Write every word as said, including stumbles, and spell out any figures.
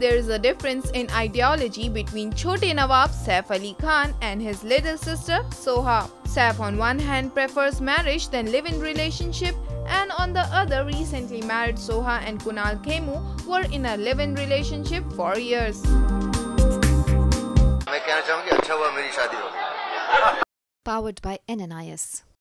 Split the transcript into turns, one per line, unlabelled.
there is a difference in ideology between Chote Nawab Saif Ali Khan and his little sister Soha. Saif on one hand prefers marriage than live-in relationship, and on the other recently married Soha and Kunal Khemu were in a live-in relationship for years.
Powered by N N I S.